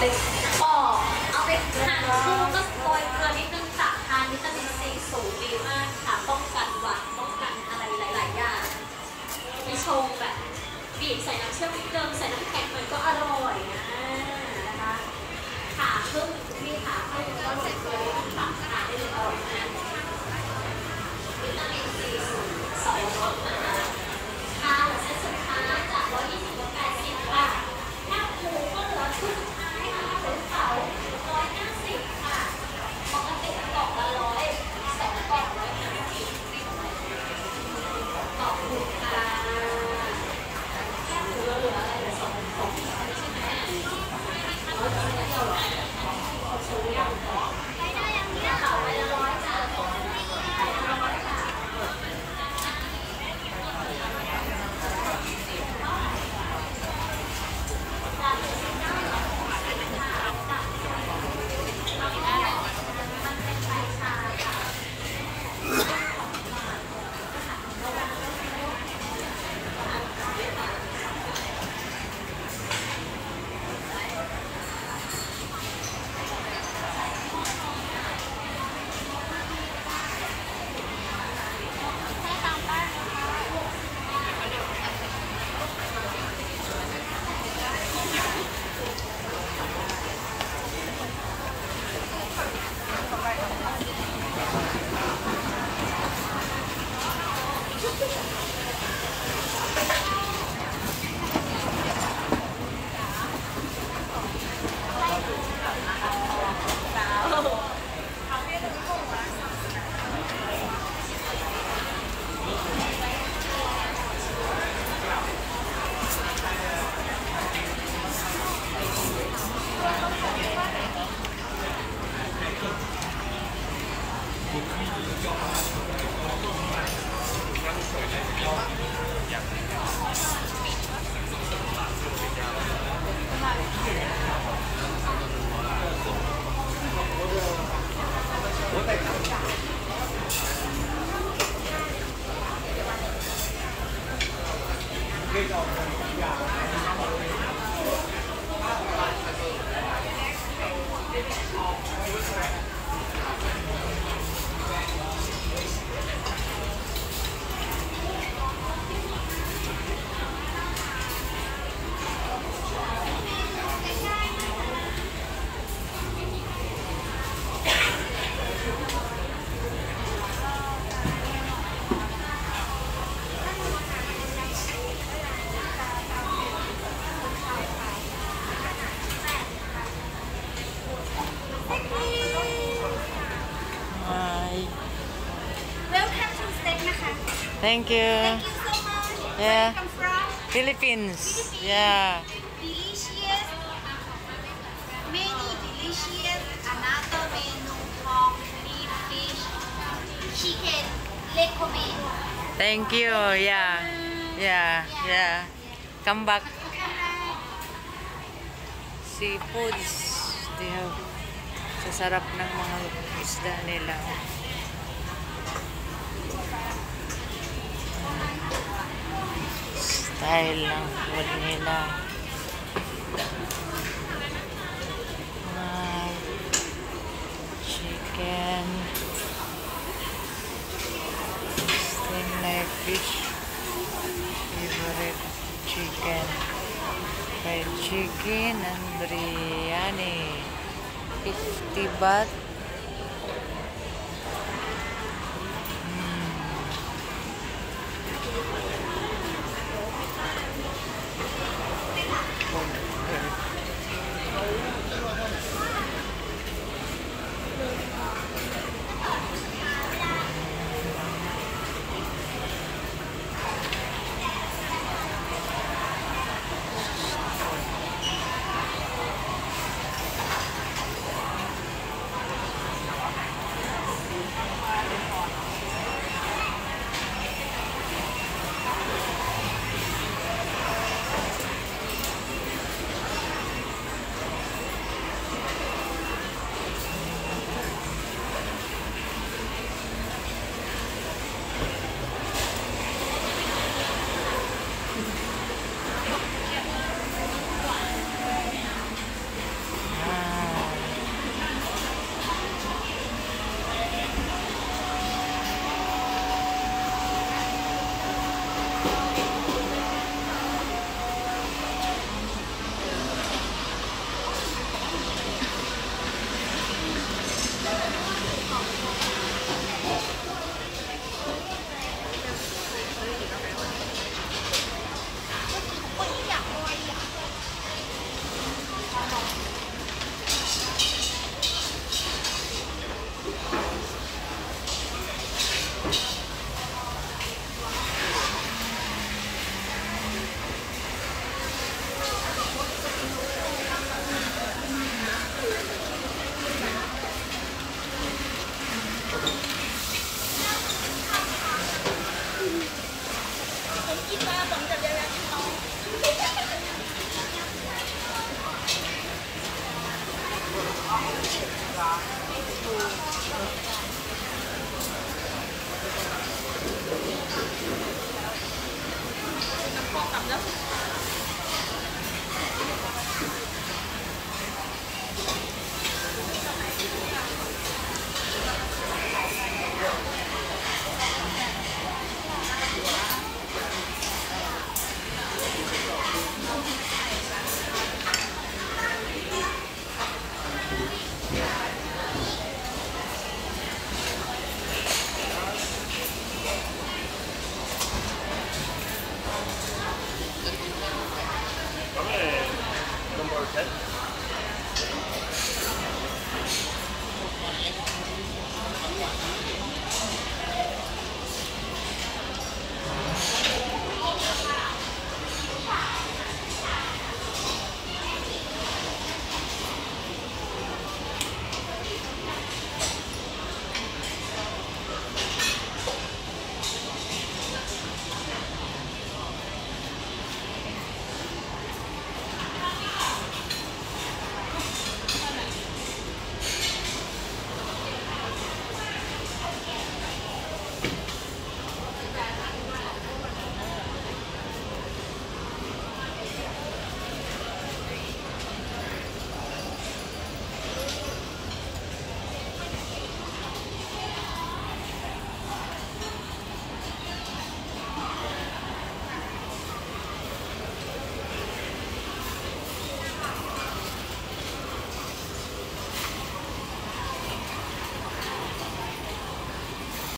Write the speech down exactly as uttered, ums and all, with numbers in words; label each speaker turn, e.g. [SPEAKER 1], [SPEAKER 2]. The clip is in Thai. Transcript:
[SPEAKER 1] ไปปอกเอาไปหั่นคู่ก็โรยเกลือนิดนึงค่ะทานวิตามินซีสูงดีมากค่ะป้องกันหวัดป้องกันอะไรหลายๆอย่างมีชงแบบบีบใส่น้ำเชื่อมนิดนึงใส่น้ำแข็งหน่อยก็อร่อยนะนะคะขาครึ่งมีขาครึ่งก็ใส่เกลือตักทานได้เลยอร่อยมากวิตามินซีสูงสองรสนะคะค่ะเหลือเซตสุดท้ายจากร้อยยี่สิบลดแปดสิบค่ะหน้าหมูก็เหลือชุดสุดท้ายค่ะเป็นเสาร้อยห้าสิบค่ะปกติกล่องละร้อยสองกล่องร้อยห้าสิบขอบคุณค่ะแค่เหลือเหลืออะไรเหลือสองสองใช่ไหมร้อยชิ้นเดียวหรอเขาซื้อยังได้ได้ยังเนี้ยเขาไปละร้อยจ้ะไปละร้อยค่ะ
[SPEAKER 2] Thank you.
[SPEAKER 3] Thank you so much.
[SPEAKER 2] Yeah.
[SPEAKER 3] Where you come from?
[SPEAKER 2] Philippines.
[SPEAKER 3] Philippines.
[SPEAKER 2] Yeah.
[SPEAKER 3] Delicious. Many delicious. Another menu pork, beef, fish, chicken. Recommend.
[SPEAKER 2] Thank you. Yeah. Yeah. Yeah. Come back. Seafoods. They have sasarap ng mga isda nila. Style ng food nila. Uh, chicken. Steamed like fish. Favorite chicken. Fried chicken and biryani. fifty baht.
[SPEAKER 1] น้ำพอกกับน้ำ